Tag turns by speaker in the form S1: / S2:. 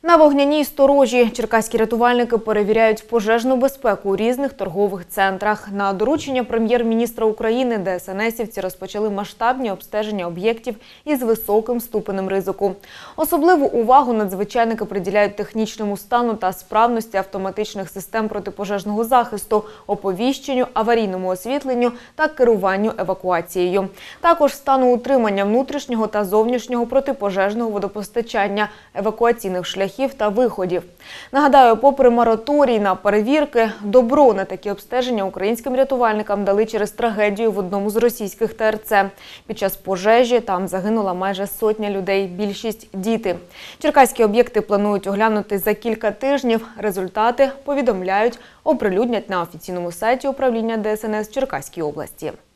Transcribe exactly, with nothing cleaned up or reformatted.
S1: На вогняній сторожі черкаські рятувальники перевіряють пожежну безпеку у різних торгових центрах. На доручення прем'єр-міністра України ДСНСівці розпочали масштабні обстеження об'єктів із високим ступенем ризику. Особливу увагу надзвичайники приділяють технічному стану та справності автоматичних систем протипожежного захисту, оповіщенню, аварійному освітленню та керуванню евакуацією. Також стану утримання внутрішнього та зовнішнього протипожежного водопостачання, евакуаційних шляхів та виходів. Нагадаю, попри мораторій на перевірки, добро на такі обстеження українським рятувальникам дали через трагедію в одному з російських Те Ер Це. Під час пожежі там загинула майже сотня людей, більшість – діти. Черкаські об'єкти планують оглянути за кілька тижнів. Результати, повідомляють, оприлюднять на офіційному сайті управління Де Ес Ен Ес Черкаській області.